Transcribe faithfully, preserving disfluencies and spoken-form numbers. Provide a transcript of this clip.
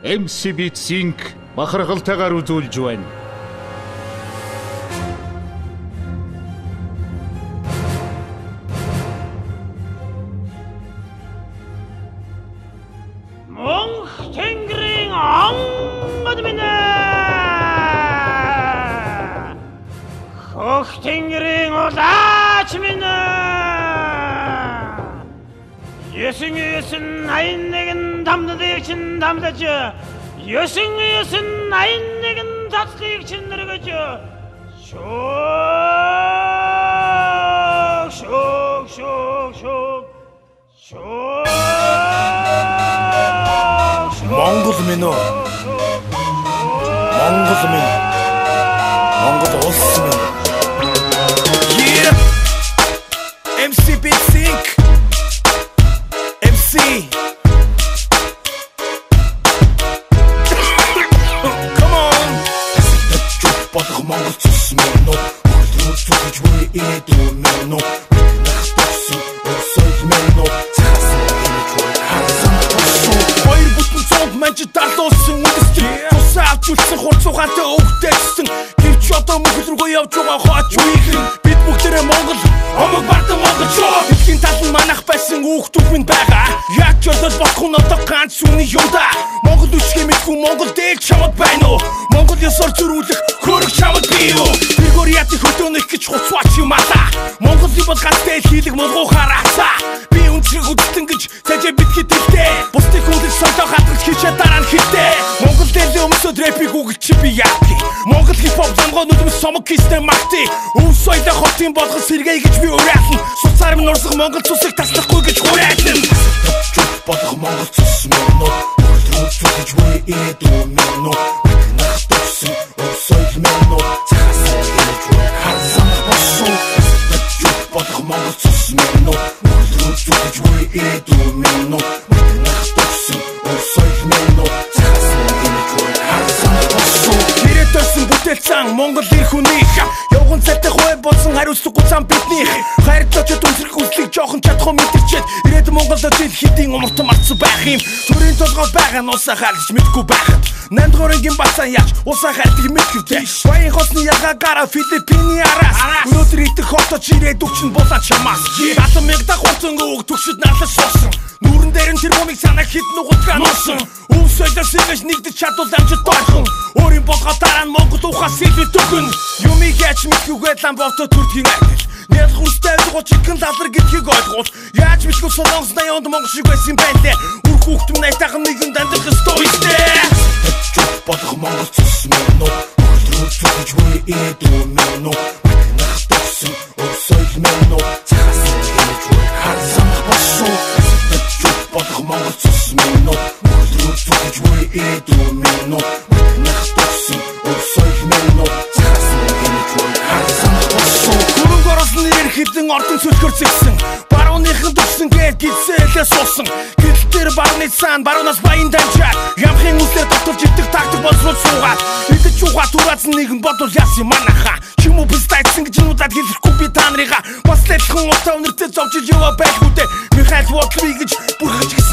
MCBeatz бахаргалтайгаар үзүүлж байна. Монг тэнгэрийн онгод минь хөх тэнгэрийн улаач минь 예승 예승 아인내겐 담다대역 친 담다죠 예승 예승 아인내겐 다스대역 친 내려가죠 쇽쇽쇽쇽 Mongol minu Mongol minu Mongol улс минь Yeah MCBeatz M C Come on Бодох Монгол цус минь нөө Өглөө зүгж үе инэдүү минь нөө Нахтсан өсөж минь нөө Цаасан гинэж үе харсан Хоёр бүтэн цонг манчи талуулсан үдстэй Тусаа авчулсан хурцуугаантай өвгтэйсэн Гэвч одоо мөхөл рүүгээ явж байгаа хооч үехэн Бид бүгдээрээ Монгол Омог бардан Монгол чоо Дэлхийн тал нь манах байсан хүүхдүүд минь байгаа Яг ч одоо болох нь одоо ганц үний юм да Монгол үсгээ мэдгүй Монгол дээл чамд байна уу Монгол ёсоор зөрүүлэх хөрөг чамд бий юу Григориатын хөдөөнөх гэж хуцваач юм алаа Монголын бол ганц дээл хийлэг молгоо хараасаа Би үнцэг үдтэн гэж цаажаа битгий дэлтэй Бусдыг хүлээж соёлоо хадгалж хийчээ дараа нь хитээ Монгол дээлийн өмсөд рэпийг үгэл чи би яаки Монгол хипхоп замгоо нүдмэс сомог хийснэ магти Өв соёлоо хотын болгон сэргээ гэж би уриална Суцаар минь урсах Монгол цусыг таслахгүй гэж хураална Бодох Монгол цус минь нөө Өглөө зүгж үе инэдүү минь нөө Нахтсан өв соёл минь нөө Цаасан гинэж үе харсан босуу Бодох Монгол цус минь нөө Өглөө зүгж үе инэдүү минь нөө Нахтсан өв соёл минь нөө Цаасан гинэж үе харсан босуу Нэрэтсэн бүтээлцэн Монгол ир хүнийх Явган цайтай хой болсон хариуцлагагүй зам биднийх Хайртаач дүнсрэх үзлийг жоохон чадах мэдэрчээд ирээд Монголд жил хэдийн умартан марцсан байх юм Төрийн толгой байгаа нь усаа хаалж мэдгүй байхад Нандгуурынгийн бацаа яаж усаа хайлтыг мэдгэвтэй Баян хосны ялгаагаараа Филиппиний араас Өнөөдөр идэх хоточ ирээд өгчн булаа чамаас Талан мянга хурцан өг төгсөд наалаш суусан Нүүрэн дээр нь тэр бомыг санаа хит нугутгаа нуусан Өв соёлоос сэлгэж нэгдэж чадвал амжид дойхон Өөрийн болгоо дараа нь Монгол ухаас сэлвэ төгөн Юмыг яаж мэдгүйгээ ламбовто төрдгийн ардил Нялх үстэй дугуй чигэн лалар гэдгийг ойлгуул Яаж мэдгүй солонгос наянд Монгол шиг байсан байлээ Үр хүүхдэн найтайхан нэгэн дандах ёстой истээ Бодох Монгол цус минь нөө Өглөө зүгж үе инэдүү минь нөө Нахтсан өв соёл минь нөө Цаасан гинэж үе харсан босуу Бодох Монгол цус минь нөө Өглөө зүгж үе инэдүү минь нөө Нахтсан өв соёл минь нөө Цаасан гинэж үе харсан босуу Хөрөнгө оруулалтын нэр хэдэн ордон сүлхөрцөгсөн Барууныхан төгсөн гээд гидсээлээ суусан Гэтэл тэр барууны цаан баруунаас баян дамжаад Ямхын үслэр дотор житэг тактик болсвол суугаад Идэж угаа тураацсан нэгэн бодвол яасан манаха Чим үү бистайцсан гэж нуудаад хэлэхгүй би та нарыгаа Бас лэдхэн утаа өнөртөө зовж яваа байлгүй дээ Михаил Вотлви гэж бүрхэж